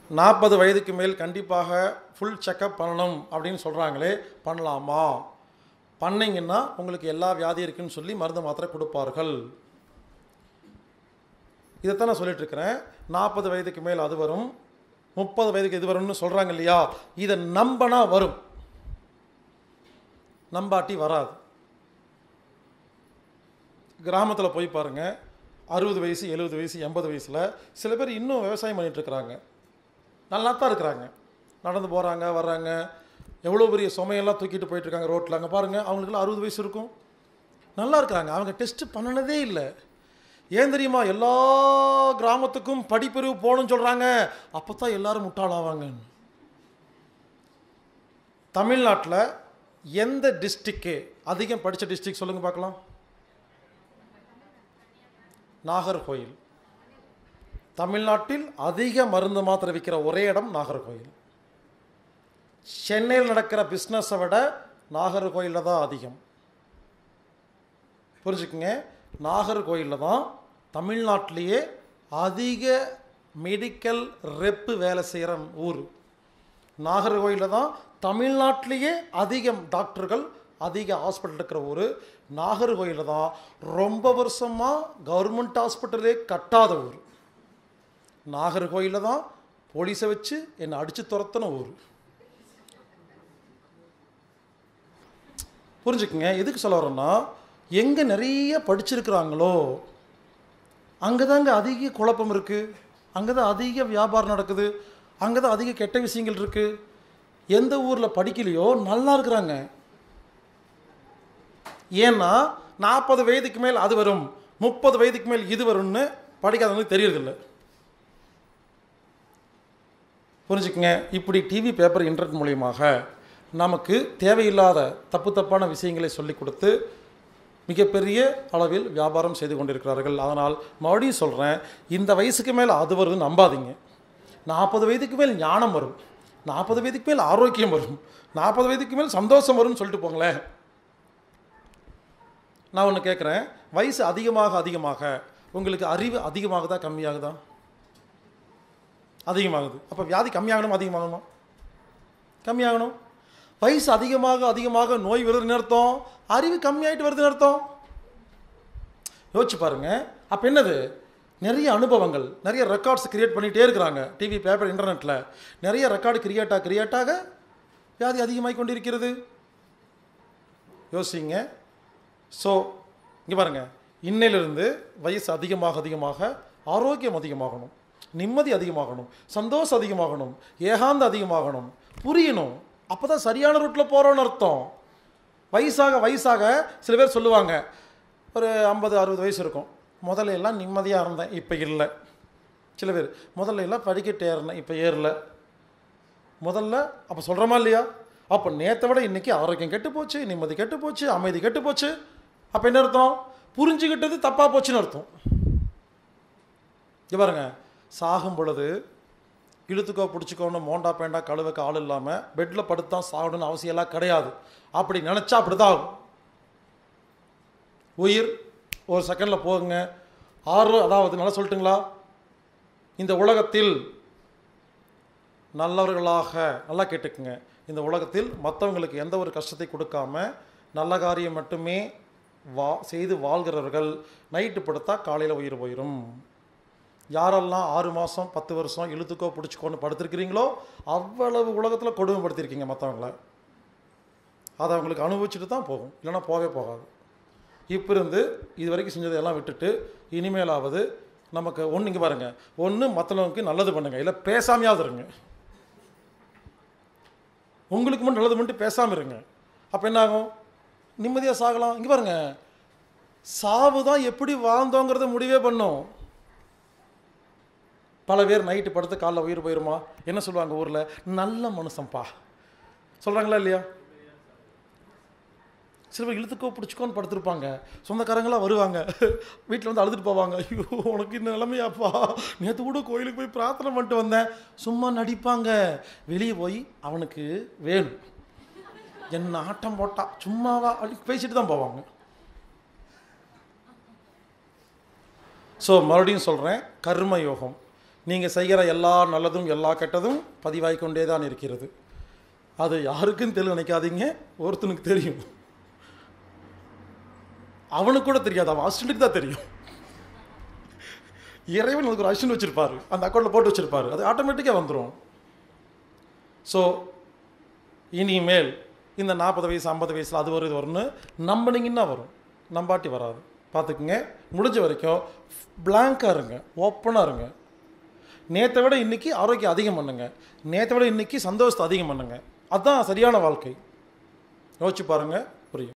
40 வயதுக்கு மேல் கண்டிப்பாக ஃபுல் செக்கப் பண்ணணும் அப்படின்னு சொல்கிறாங்களே, பண்ணலாமா? பண்ணிங்கன்னா உங்களுக்கு எல்லா வியாதி இருக்குன்னு சொல்லி மருந்து மாத்திரை கொடுப்பார்கள். இதைத்தான் நான் சொல்லிட்டுருக்கிறேன். 40 வயதுக்கு மேல் அது வரும், 30 வயதுக்கு இது வரும்னு சொல்கிறாங்க இல்லையா? இதை நம்பினா வரும், நம்பாட்டி வராது. கிராமத்தில் போய் பாருங்கள், 60 வயசு 70 வயசு 80 வயசில் சில பேர் இன்னும் விவசாயம் பண்ணிகிட்ருக்குறாங்க, நல்லா தான் இருக்கிறாங்க, நடந்து போகிறாங்க வர்றாங்க, எவ்வளோ பெரிய சுமையெல்லாம் தூக்கிட்டு போயிட்டுருக்காங்க ரோட்டில். அங்கே பாருங்கள், அவங்களுக்குலாம் 60 வயசு இருக்கும், நல்லா இருக்கிறாங்க. அவங்க டெஸ்ட்டு பண்ணினதே இல்லை. ஏன் தெரியுமா? எல்லா கிராமத்துக்கும் படிப்பறிவு போகணும்னு சொல்கிறாங்க. அப்போ தான் எல்லோரும் முட்டாளாவாங்க. தமிழ்நாட்டில் எந்த டிஸ்ட்ரிக்கு அதிகம் படித்த டிஸ்ட்ரிக் சொல்லுங்கள் பார்க்கலாம்? நாகர்கோயில். தமிழ்நாட்டில் அதிக மருந்து மாத்திரை விற்கிற ஒரே இடம் நாகர்கோயில். சென்னையில் நடக்கிற பிஸ்னஸை விட நாகர்கோயிலில் தான் அதிகம். புரிஞ்சுக்குங்க, நாகர்கோயிலில் தான் தமிழ்நாட்டிலேயே அதிக மெடிக்கல் ரெப்பு வேலை செய்கிற ஊர். நாகர்கோயிலில் தான் தமிழ்நாட்டிலேயே அதிகம் டாக்டர்கள், அதிக ஹாஸ்பிட்டல் இருக்கிற ஊர். நாகர்கோயிலில் தான் ரொம்ப வருஷமாக கவர்மெண்ட் ஹாஸ்பிட்டலே கட்டாத ஊர். நாகர்கோயிலில் தான் போலீஸை வச்சு என்னை அடித்து துரத்தின ஊர். புரிஞ்சுக்குங்க, எதுக்கு சொல்ல வரோன்னா, எங்கே நிறைய படிச்சிருக்கிறாங்களோ அங்கே தாங்க அதிக குழப்பம் இருக்குது, அங்கே தான் அதிக வியாபாரம் நடக்குது, அங்கே தான் அதிக கெட்ட விஷயங்கள் இருக்குது. எந்த ஊரில் படிக்கலையோ நல்லா இருக்கிறாங்க. ஏன்னா 40 வயதுக்கு மேல் அது வரும், 30 வயதுக்கு மேல் இது வரும்னு படிக்காதவங்களுக்கு தெரியறதில்லை. புரிஞ்சுக்குங்க, இப்படி டிவி பேப்பர் இன்டர்நெட் மூலியமாக நமக்கு தேவையில்லாத தப்பான விஷயங்களை சொல்லிக் கொடுத்து மிகப்பெரிய அளவில் வியாபாரம் செய்து கொண்டிருக்கிறார்கள். அதனால் மறுபடியும் சொல்கிறேன், இந்த வயசுக்கு மேலே அது வருதுன்னு நம்பாதீங்க. 40 வயதுக்கு மேல் ஞானம் வரும், 40 வயதுக்கு மேல் ஆரோக்கியம் வரும், 40 வயதுக்கு மேல் சந்தோஷம் வரும்னு சொல்லிட்டு போங்களேன். நான் ஒன்று கேட்குறேன், வயசு அதிகமாக அதிகமாக உங்களுக்கு அறிவு அதிகமாகுதா கம்மியாகுதா? அதிகமாகுது. அப்போ வியாதி கம்மியாகணும் அதிகமாகணுமா? கம்மியாகணும். வயசு அதிகமாக அதிகமாக நோய் வருதுன்னு அர்த்தம், அறிவு கம்மியாயிட்டு வருதுன்னு அர்த்தம். யோசிச்சு பாருங்க. அப்போ என்னது? நிறைய அனுபவங்கள், நிறைய ரெக்கார்ட்ஸ் கிரியேட் பண்ணிகிட்டே இருக்கிறாங்க. டிவி பேப்பர் இன்டர்நெட்டில் நிறைய ரெக்கார்டு கிரியேட்டாக வியாதி அதிகமாகி கொண்டிருக்கிறது. யோசிங்க. ஸோ இங்கே பாருங்கள், இன்னையிலிருந்து வயசு அதிகமாக அதிகமாக ஆரோக்கியம் அதிகமாகணும், நிம்மதி அதிகமாகணும், சந்தோஷம் அதிகமாகணும், ஏகாந்த அதிகமாகணும், புரியணும். அப்போ தான் சரியான ரூட்டில் போகிறோன்னு அர்த்தம். வயசாக வயசாக சில பேர் சொல்லுவாங்க, ஒரு 50-60 வயசு இருக்கும், முதல்ல எல்லாம் நிம்மதியாக இருந்தேன், இப்போ இல்லை. சில பேர் முதல்ல எல்லாம் படிக்கட்டு ஏறினேன், இப்போ ஏறல. முதல்ல அப்போ சொல்கிறோமா இல்லையா? அப்போ நேற்றை விட இன்றைக்கி ஆரோக்கியம் கெட்டு போச்சு, நிம்மதி கெட்டு போச்சு, அமைதி கெட்டு போச்சு. அப்போ என்ன அர்த்தம்? புரிஞ்சுக்கிட்டது தப்பாக போச்சுன்னு அர்த்தம். இங்கே பாருங்க, சாகும் பொழுது இழுத்துக்கோ பிடிச்சிக்கோன்னு மோண்டா பேண்டா கழுவுக்கு ஆள் இல்லாமல் பெட்டில் படுத்தான் சாகணும்னு அவசியம்லாம் கிடையாது. அப்படி நினச்சா அப்படி தான் ஆகும். உயிர் ஒரு செகண்டில் போகுங்க. அதாவது நல்லா சொல்லட்டுங்களா, இந்த உலகத்தில் நல்லவர்களாக, நல்லா கேட்டுக்குங்க, இந்த உலகத்தில் மற்றவங்களுக்கு எந்த ஒரு கஷ்டத்தை கொடுக்காம நல்ல காரியம் மட்டுமே செய்து வாழ்கிறவர்கள் நைட்டு படுத்தா காலையில் உயிர் போயிடும். யாரெல்லாம் 6 மாதம் 10 வருஷம் இழுத்துக்கோ பிடிச்சிக்கோன்னு படுத்திருக்கிறீங்களோ அவ்வளவு உலகத்தில் கொடுமைப்படுத்திருக்கீங்க மற்றவங்கள. அதை அவங்களுக்கு அனுபவிச்சுட்டு தான் போகும், இல்லைன்னா போகவே போகாது. இப்போ இருந்து இது வரைக்கும் செஞ்சதெல்லாம் விட்டுட்டு இனிமேலாவது நமக்கு ஒன்று, இங்கே பாருங்கள், ஒன்று மற்றவங்களுக்கு நல்லது பண்ணுங்கள், இல்லை பேசாமையாவது இருங்க. உங்களுக்கு மட்டும் நல்லது பண்ணிட்டு பேசாமல் இருங்க. அப்போ என்ன ஆகும்? நிம்மதியாக சாகலாம். இங்கே பாருங்கள், சாவு தான் எப்படி வாழ்ந்தோங்கிறத முடிவே பண்ணும். பல பேர் நைட்டு படுத்து காலைல உயிர் போயிருமா? என்ன சொல்லுவாங்க ஊரில்? நல்ல மனுஷன்ப்பா சொல்கிறாங்களா இல்லையா? சில பேர் இழுத்துக்கோ பிடிச்சிக்கோன்னு படுத்துருப்பாங்க, சொந்தக்காரங்களாம் வருவாங்க, வீட்டில் வந்து அழுதுட்டு போவாங்க, ஐயோ உனக்கு இந்த நிலைமையாப்பா, நேற்று கூட கோயிலுக்கு போய் பிரார்த்தனை பண்ணிட்டு வந்தேன். சும்மா நடிப்பாங்க. வெளியே போய் அவனுக்கு வேணும், என்ன ஆட்டம் போட்டா சும்மாவா அப்படி பேசிட்டு தான் போவாங்க. ஸோ மறுபடியும் சொல்கிறேன், கர்ம யோகம். நீங்கள் செய்கிற எல்லா நல்லதும் எல்லா கெட்டதும் பதிவாகி கொண்டே தான் இருக்கிறது. அது யாருக்கும் தெரியல நினைக்காதீங்க, ஒருத்தனுக்கு தெரியும். அவனுக்கு கூட தெரியாது, அவன் அசிஸ்டண்ட்டுக்கு தான் தெரியும். இறைவன் அதுக்கு ஒரு அசிஸ்டன்ட் வச்சுருப்பார், அந்த அக்கௌண்ட்டில் போட்டு வச்சுருப்பார், அது ஆட்டோமேட்டிக்காக வந்துடும். ஸோ இனிமேல் இந்த 40 வயசு 50 வயசில் அது வரும் இது வரும்னு நம்பினீங்கன்னா வரும், நம்பாட்டி வராது. பார்த்துக்குங்க. முடிஞ்ச வரைக்கும் பிளாங்காக இருங்க, ஓப்பனாக இருங்க. நேற்றை விட இன்றைக்கி ஆரோக்கியம் அதிகம் பண்ணுங்க, நேற்றை விட இன்றைக்கி சந்தோஷத்தை அதிகம் பண்ணுங்க. அதுதான் சரியான வாழ்க்கை. யோசிச்சு பாருங்கள்.